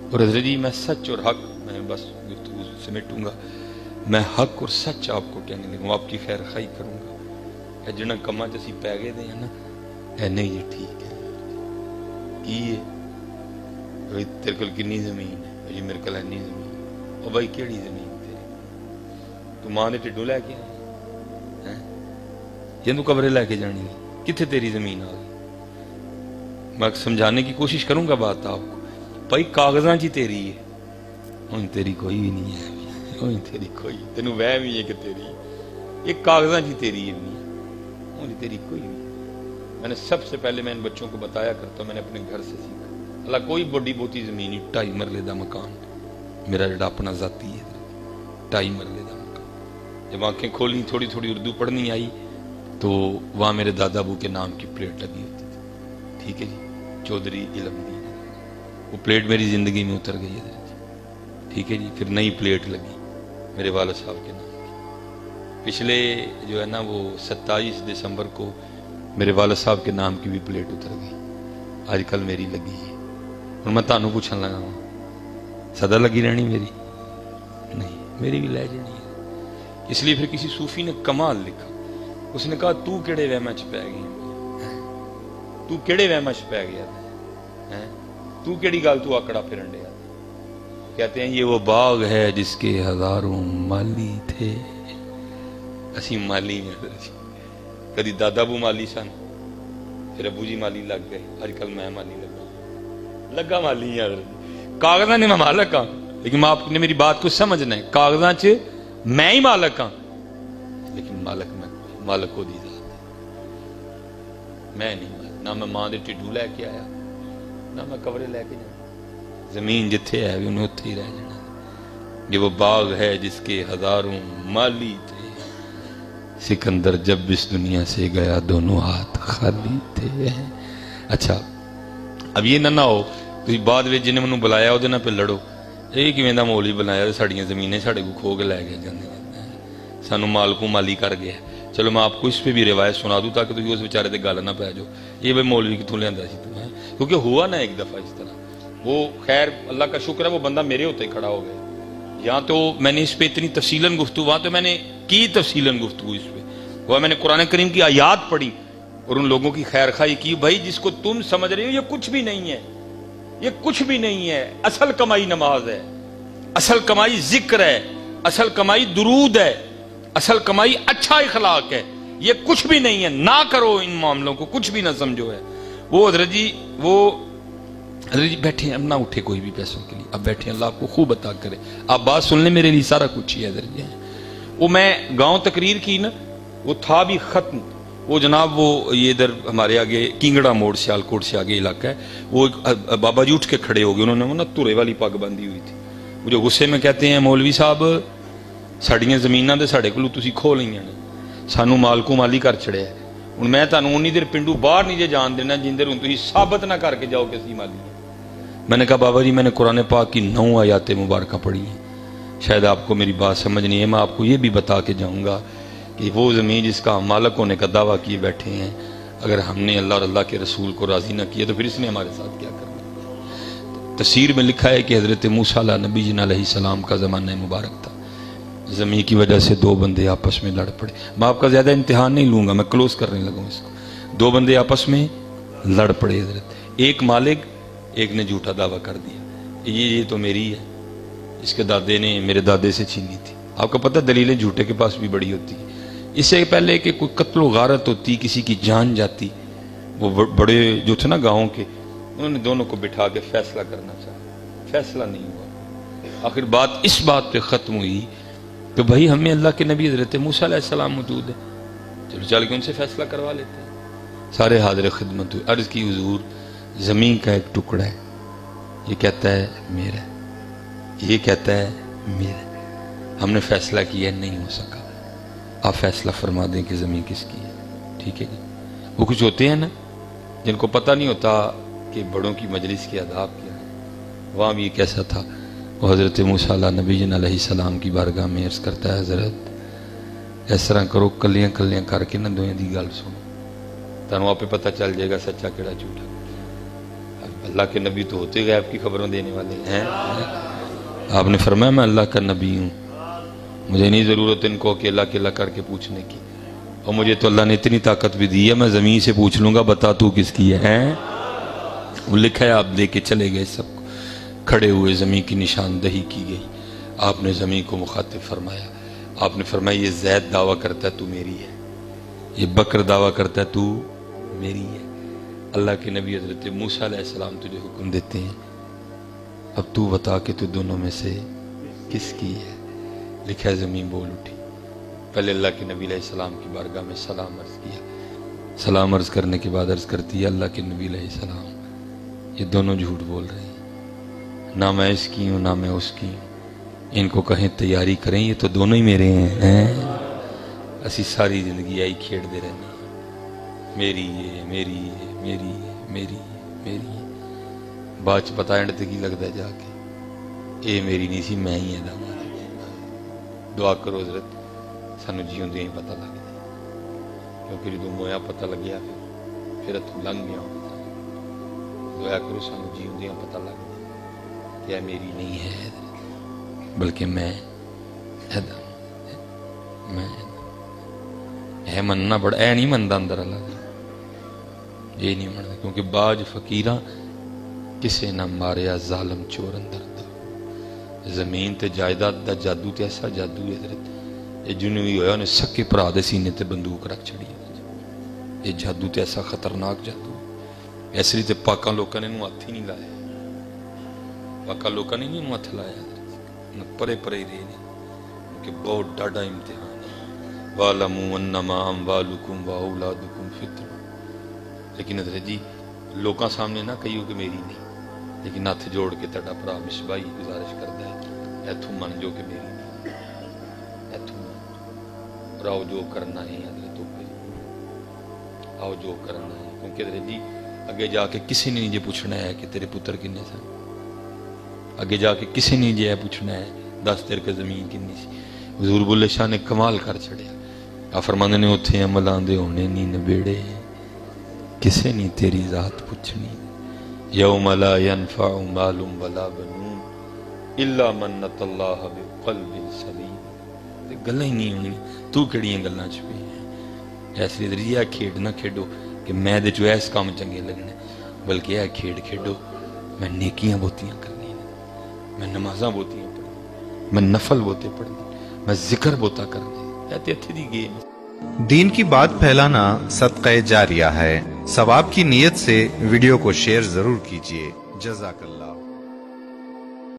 اور حضرت جی میں سچ اور حق، میں بس گفتگو سمیٹوں گا، میں حق اور سچ آپ کو کہنے لگوں، آپ کی خیر خواہی کروں گا۔ اے جنہاں کماں چ اسی پی گئے دے ہیں نا، اے نہیں یہ ٹھیک ہے کی ہے بھائی تیرے کول کنی زمین ہے؟ جی میرے کول اینی زمین۔ او بھائی کیڑی زمین تیری؟ تو ماں دے ٹھڈوں لے کے آیا ہیں یا تو قبرے لے کے جانی ہے؟ کتنے تیری زمین آ گئی؟ میں سمجھانے کی کوشش کروں گا بات آپ کو، بھائی کاغذاں چی تیری ہے، ہوں تیری کوئی بھی نہیں ہے، ہوں تیری کوئی، تینوں وہم ہی ہے کہ تیری، یہ کاغذاں چی تیری ہے، ہوں تیری کوئی نہیں۔ میں نے سب سے پہلے میں ان بچوں کو بتایا کرتا ہوں، میں نے اپنے گھر سے سیکھا، اللہ کوئی بڑی بہتی زمین نہیں، 2.5 مرلے دا مکان میرا جڑا اپنا ذاتی ہے، 2.5 مرلے دا مکان۔ جب آنکھیں کھولیں تھوڑی تھوڑی اردو پڑھنی آئی تو وہاں میرے دادا ابو کے نام کی پلیٹ لگی ہوتی تھی، ٹھیک ہے جی، چودھری علم دین، وہ پلیٹ میری زندگی میں اتر گئی ہے جی، ٹھیک ہے جی۔ پھر نئی پلیٹ لگی میرے والد صاحب کے نام کی، پچھلے جو ہے نا وہ 27 دسمبر کو میرے والد صاحب کے نام کی بھی پلیٹ اتر گئی، آج کل میری لگی ہے۔ اور میں تانوں پوچھن لگا ہوں سدا لگی رہنی میری؟ نہیں، میری بھی لے جانی ہے۔ اس لیے پھر کسی صوفی نے کمال لکھا، اس نے کہا تو کیڑے وہماں چ پی گیا، تو کیڑے وہماں چ پی گیا، تو کیڑی گل تو آکڑا پھرن ڈیا؟ کہتے ہیں یہ وہ باغ ہے جس کے ہزاروں مالی تھے۔ اسی مالی ہیں، کدی دادا ابو مالی سن، پھر ابو جی مالی لگ گئے، آج کل میں مالی لگا مالی ہیں۔ کاغذاں نے میں مالک ہاں، لیکن آپ نے میری بات کو سمجھنا ہے، کاغذاں چ میں ہی مالک ہاں، لیکن مالک میں مالک کو دی ذات ہے، میں نہیں مالک۔ نہ میں ماں دے ٹھڈوں لے کے آیا، نہ میں کورے لے کے جانا، زمین جتھے ہے انہیں اتھے ہی رہ جانا۔ یہ وہ باغ ہے جس کے ہزاروں مالی تھے، سکندر جب اس دنیا سے گیا دونوں ہاتھ خالی تھے۔ اچھا اب یہ نہ ہو کہ بعد میں جنہیں منوں بلایا وہ پہ لڑو، یہ کہ میں مول ہی بنایا ساڑیاں زمینیں ساڑے کو کھو کے لے گئے جانے سانو مال کو مالی کر گیا۔ چلو میں آپ کو اس پہ بھی روایت سنا دوں تاکہ تو اس بیچارے تے گل نہ پہ جاؤ، یہ بھائی مولوی کتوں لیندا سی تو، کیونکہ ہوا نا ایک دفعہ اس طرح، وہ خیر اللہ کا شکر ہے وہ بندہ میرے ہوتے کھڑا ہو گیا۔ یہاں تو میں نے اس پہ اتنی تفصیلاً گفتگو، وہاں تو میں نے کی تفصیلاً گفتگو اس پہ، وہ میں نے قرآن کریم کی آیات پڑھی اور ان لوگوں کی خیر خواہی کی، بھائی جس کو تم سمجھ رہے ہو یہ کچھ بھی نہیں ہے، یہ کچھ بھی نہیں ہے، اصل کمائی نماز ہے، اصل کمائی ذکر ہے، اصل کمائی درود ہے، اصل کمائی اچھا اخلاق ہے، یہ کچھ بھی نہیں ہے، نہ کرو ان معاملوں کو، کچھ بھی نہ سمجھو ہے۔ وہ حضرت جی بیٹھے ہیں، اب نہ اٹھے کوئی بھی پیسوں کے لیے، اب بیٹھے ہیں، اللہ آپ کو خوب عطا کرے، آپ بات سن لیں، میرے لیے سارا کچھ ہی ہے حضرت جی۔ وہ میں گاؤں تقریر کی نا، وہ تھا بھی ختم، وہ جناب وہ یہ ادھر ہمارے آگے کینگڑا موڑ سیالکوٹ سے آگے علاقہ ہے، وہ بابا جی اٹھ کے کھڑے ہو گئے، انہوں نے وہ نا تورے والی پگ باندھی ہوئی تھی، وہ جو غصے میں کہتے ہیں مولوی صاحب ساڑیاں زمیناں دے ساڑے کولوں تسی کھو لئیاں نے، سانو مال کو مالی کر چھڑیا ہے، ہن میں تانوں اونی دیر پنڈو باہر نہیں جے جان دینا جن دیر ہن تسی ثابت نہ کر کے جاؤ کہ اسی مالی ہیں۔ میں نے کہا بابا جی میں نے قرآن پاک کی 9 آیات مبارکہ پڑھی ہیں، شاید آپ کو میری بات سمجھ نہیں ہے، میں آپ کو یہ بھی بتا کے جاؤں گا کہ وہ زمین جس کا ہم مالک ہونے کا دعویٰ کیے بیٹھے ہیں، اگر ہم نے اللہ اور اللہ کے رسول کو راضی نہ کیا تو پھر اس نے ہمارے ساتھ کیا کرنا۔ تفسیر میں لکھا ہے کہ حضرت موسیٰ علیہ نبی جن علیہ السلام کا زمانہ مبارک تھا، زمین کی وجہ سے 2 بندے آپس میں لڑ پڑے، میں آپ کا زیادہ امتحان نہیں لوں گا، میں کلوز کرنے لگوں اس کو۔ 2 بندے آپس میں لڑ پڑے حضرت، ایک مالک ایک نے جھوٹا دعویٰ کر دیا، یہ تو میری ہے، اس کے دادے نے میرے دادے سے چھینی تھی۔ آپ کو پتہ دلیلیں جھوٹے کے پاس بھی بڑی ہوتی ہے، اس سے پہلے کہ کوئی قتل و غارت ہوتی، کسی کی جان جاتی، وہ بڑے جو تھے نا گاؤں کے، انہوں نے دونوں کو بٹھا کے فیصلہ کرنا چاہا، فیصلہ نہیں ہوا، آخر بات اس بات پہ ختم ہوئی کہ بھائی ہمیں اللہ کے نبی حضرت موسیٰ علیہ السلام موجود ہے، چلو چل کے ان سے فیصلہ کروا لیتے ہیں۔ سارے حاضر خدمت ہوئے، عرض کی حضور زمین کا ایک ٹکڑا ہے، یہ کہتا ہے میرا، یہ کہتا ہے میرا، ہم نے فیصلہ کیا نہیں ہو سکا، آپ فیصلہ فرما دیں کہ زمین کس کی ہے، ٹھیک ہے جی۔ وہ کچھ ہوتے ہیں نا جن کو پتہ نہیں ہوتا کہ بڑوں کی مجلس کے آداب کیا ہے، وہاں بھی ایک ایسا تھا، وہ حضرت موسیٰ علیہ نبی جن علیہ السلام کی بارگاہ میں عرض کرتا ہے حضرت اس طرح کرو کلیاں کلیاں کر کے نہ دوئیں دی گل سنو، تانوں آپ پہ پتہ چل جائے گا سچا کیڑا جھوٹا۔ اللہ کے نبی تو ہوتے غیب کی خبروں دینے والے ہیں. آپ نے فرمایا میں اللہ کا نبی ہوں, مجھے نہیں ضرورت ان کو اکیلا اکیلا کر کے پوچھنے کی, اور مجھے تو اللہ نے اتنی طاقت بھی دی ہے میں زمین سے پوچھ لوں گا بتا تو کس کی ہے. وہ لکھا ہے, آپ لے کے چلے گئے سب کو, کھڑے ہوئے زمین کی نشاندہی کی گئی. آپ نے زمین کو مخاطب فرمایا, آپ نے فرمایا یہ زید دعویٰ کرتا ہے تو میری ہے, یہ بکر دعویٰ کرتا ہے تو میری ہے. اللہ کے نبی حضرت موسیٰ علیہ السلام تجھے حکم دیتے ہیں اب تو بتا کہ تو دونوں میں سے کس کی ہے. لکھا ہے زمین بول اٹھی. پہلے اللہ کے نبی علیہ السلام کی بارگاہ میں سلام عرض کیا, سلام عرض کرنے کے بعد عرض کرتی ہے اللہ کے نبی علیہ السلام یہ دونوں جھوٹ بول رہے ہیں, نہ میں اس کی ہوں نہ میں اس کی ہوں, ان کو کہیں تیاری کریں یہ تو دونوں ہی میرے ہیں. اسی ساری زندگی آئی کھیڑ دے رہنے میری ہے میری ہے میری ہے میری ہے میری ہے. بعد چ پتا اینڈ تے کی لگتا ہے جا کے اے میری نہیں سی میں ہی ہے. دعا کرو حضرت سانو جیون دے پتہ لگ جائے, کیونکہ جدوں مویا پتہ لگیا پھر اتوں لنگ گیا. دعا کرو سانو جیون دے پتہ لگ جائے کہ اے میری نہیں ہے بلکہ میں ہے مننا بڑا اے نہیں منتا اندر اللہ دی, یہ نہیں منتا کیونکہ باج فقیراں کسے نہ ماریا ظالم چور اندر دا. زمین تے جائیداد دا جادو تے ایسا جادو ہے حضرت یہ جنوں بھی ہویا انہیں سکے پرا دے سینے تے بندوق رکھ چڑی. یہ جادو تے ایسا خطرناک جادو اس لیے تے پاکاں لوکاں نے انہوں ہاتھ ہی نہیں لایا, پاکاں لوکاں نے انہوں ہاتھ لایا پرے پرے ہی رہے کہ بہت ڈاڈا امتحان ہے. وَعْلَمُوا أَنَّمَا أَمْوَالُكُمْ وَأَوْلَادُكُمْ فِتْنَةٌ. لیکن حضرت جی لوکاں سامنے نہ کہیو کہ میری نہیں, لیکن ہاتھ جوڑ کے تڑا پرا مشبائی گزارش کرتا ہے ایتھوں من جو کہ میری نہیں, ایتھوں من اور آؤ جو کرنا ہے حضرت تو آؤ جو کرنا ہے. کیونکہ حضرت جی اگے جا کے کسی نے نہیں جو پوچھنا ہے کہ تیرے پتر کنے سن, اگے جا کے کسی نے یہ پوچھنا ہے دس تیرے کے زمین کنی سی. حضور بلے شاہ نے کمال کر چھڑیا, آپ فرماندے نے اتھے عمل آندے ہونے نہیں نبیڑے کسے نہیں تیری ذات پوچھنی. یوم لا ينفع مال ولا بنون الا من اتى الله بقلب سلیم. گلاں ہی نہیں ہونی تو کیڑیاں گلاں چ پئی ہیں. اس لیے دریا کھیڈ نہ کھیڈو کہ میں دے چ اس کام چنگے لگنے, بلکہ اے کھیڈ کھیڈو میں نیکیاں بہتیاں کرنی, میں نمازاں بہتیاں پڑھنی, میں نفل بہتے پڑھنی, میں ذکر بہتا کرنی. ایتے اتھے دی گیم. دین کی بات پھیلانا صدقہ جاریہ ہے. ثواب کی نیت سے ویڈیو کو شیئر ضرور کیجیے. جزاک اللہ.